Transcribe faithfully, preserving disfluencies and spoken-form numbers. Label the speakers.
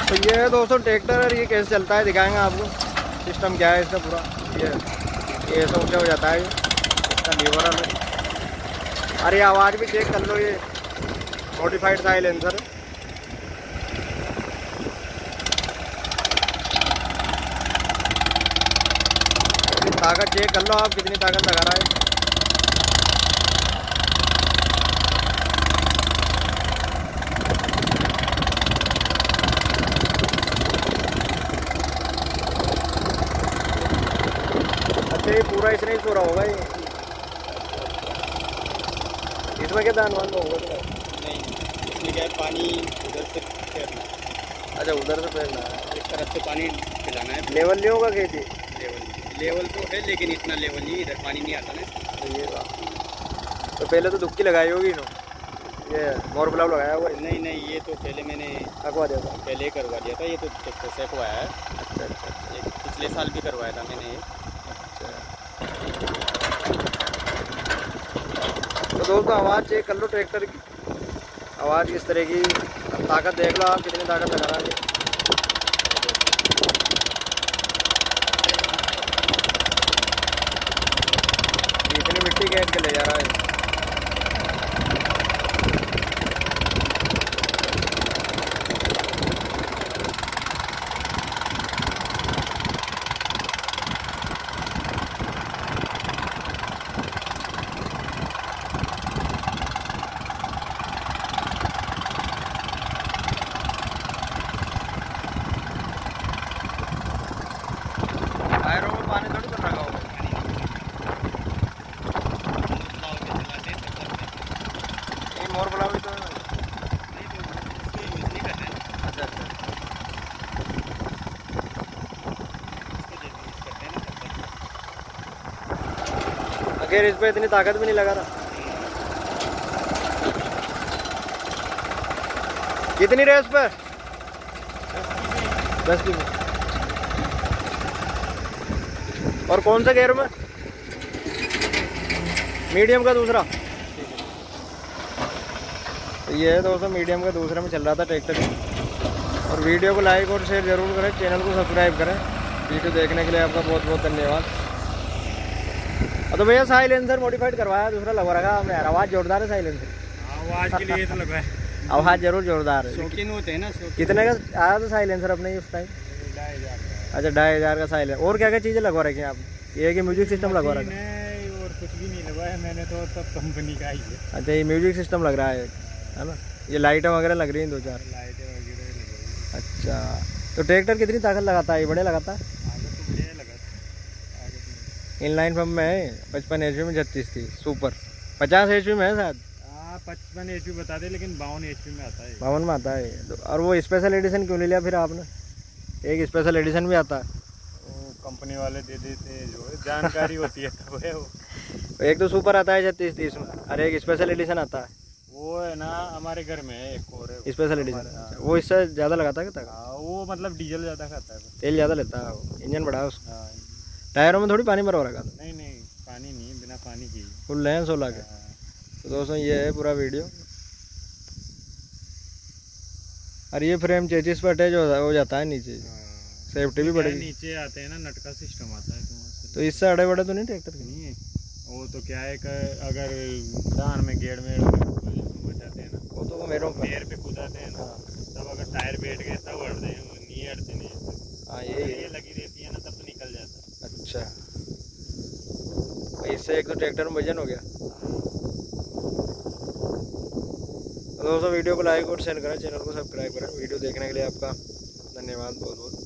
Speaker 1: तो ये है दोस्तों ट्रैक्टर, और ये कैसे चलता है दिखाएंगे आपको। सिस्टम क्या है इसका पूरा। ये ये ऐसा ऊँचा हो जाता है, इसका लीवर है। अरे आवाज़ भी चेक कर लो, ये मॉडिफाइड साइलेंसर। ताकत चेक कर लो आप, कितनी ताकत लगा रहा है। अच्छा ये पूरा इसने ही छोड़ा होगा ये। इसमें क्या दान वान होगा?
Speaker 2: नहीं, इसमें क्या है, पानी उधर से फेरना है।
Speaker 1: अच्छा उधर से फेरना है,
Speaker 2: एक तरफ से पानी पिलाना है।
Speaker 1: लेवल नहीं होगा खेती?
Speaker 2: लेवल लेवल तो है, लेकिन इतना लेवल नहीं, इधर पानी नहीं आता ना।
Speaker 1: तो ये बात तो पहले तो दुक्की लगाई होगी ना, ये मोर ब्लाव लगाया हुआ है?
Speaker 2: नहीं नहीं, ये तो पहले मैंने
Speaker 1: लगवा दिया था।
Speaker 2: पहले ही करवा दिया था, ये तो ट्रैक्टर से करवाया है।
Speaker 1: अच्छा अच्छा,
Speaker 2: ये पिछले साल भी करवाया था मैंने ये।
Speaker 1: तो दोस्तों आवाज़ चेक कर लो ट्रैक्टर की, आवाज़ किस तरह की। ताकत देख लो आप, कितनी ताकत लगा रहा है। इतनी मिट्टी कैट के ले जा रहा है। टायरों में पानी थोड़ी कर रखा होगा। ये मोर ब्लाव तो है। अच्छा अच्छा, अगर इस पे इतनी ताकत भी नहीं लगा रहा। कितनी रेस पे? दस की में। और कौन सा गेयर में? मीडियम का दूसरा। तो ये है दोस्तों मीडियम का दूसरा में चल रहा था ट्रैक्टर। और वीडियो को लाइक और शेयर जरूर करें, चैनल को सब्सक्राइब करें। वीडियो देखने के लिए आपका बहुत बहुत धन्यवाद। तो भैया साइलेंसर मॉडिफाइड करवाया, दूसरा लगवा रखा हमने यार। आवाज़ जोरदार है साइलेंसर।
Speaker 2: आवाज़ के लिए तो लगा है,
Speaker 1: आवाज़ जरूर जोरदार है।
Speaker 2: शौकीन होते हैं ना।
Speaker 1: कितने का आया था साइलेंसर अपने उस टाइम?
Speaker 2: ढाई हजार।
Speaker 1: अच्छा ढाई हज़ार का साइलेंसर। और क्या क्या चीज़ें लगवा रखी हैं आप? ये कि म्यूजिक सिस्टम लगवा रखा है?
Speaker 2: और कुछ भी नहीं लगवाया मैंने तो, सब कंपनी का ही है।
Speaker 1: अच्छा ये म्यूजिक सिस्टम लग रहा है, है ना? ये लाइटें वगैरह लग रही हैं दो चार।
Speaker 2: लाइटें वगैरह लग रही हैं।
Speaker 1: अच्छा तो ट्रैक्टर कितनी ताकत लगाता है? ये बड़े लगाता है?
Speaker 2: आगे तो बढ़िया लगा था, आगे तो
Speaker 1: इनलाइन पंप में है, पचपन एच पी में छत्तीस थी सुपर। पचास एच पी में है शायद।
Speaker 2: हाँ पचपन एच पी बताते, लेकिन बावन एच पी में आता है।
Speaker 1: बावन में आता है। तो और वो स्पेशल एडिशन क्यों ले लिया फिर आपने? एक स्पेशल एडिशन भी आता है।
Speaker 2: वो कंपनी वाले दे देते हैं, जो है जानकारी होती है तब है वो।
Speaker 1: एक तो सुपर आता है छत्तीस तीस में, और एक स्पेशल एडिशन आता है।
Speaker 2: वो है ना हमारे घर में है एक और है
Speaker 1: स्पेशल एडिशन। वो इससे ज़्यादा लगाता है क्या?
Speaker 2: हाँ, वो मतलब डीजल ज़्यादा खाता है,
Speaker 1: तेल ज़्यादा लेता है वो, इंजन बड़ा है उसका।
Speaker 2: हाँ।
Speaker 1: टायरों में थोड़ी पानी भरवा रखा था?
Speaker 2: नहीं नहीं, पानी नहीं, बिना पानी की
Speaker 1: फुल लें सोलह के। तो दोस्तों ये है पूरा वीडियो। और ये फ्रेम चेचिस पर अटैच हो जाता है नीचे, सेफ्टी भी बढ़ेगी।
Speaker 2: नीचे आते हैं ना, नट का सिस्टम आता है तो,
Speaker 1: तो इससे अड़े बड़े तो नहीं ट्रैक्टर के?
Speaker 2: नहीं है वो तो क्या है कि अगर दान में गेड़ में बचाते हैं ना,
Speaker 1: वो तो मेरों पर
Speaker 2: पैर पे कूदाते हैं ना, तब अगर टायर बैठ गए तब अड़ते हैं, नहीं अड़ते नहीं।
Speaker 1: हाँ ये
Speaker 2: ये लगी रहती है ना, तब तो निकल जाता है।
Speaker 1: अच्छा, इससे एक तो ट्रैक्टर में वजन हो गया। तो दोस्तों वीडियो को लाइक और शेयर करें, चैनल को सब्सक्राइब करें। वीडियो देखने के लिए आपका धन्यवाद बहुत बहुत।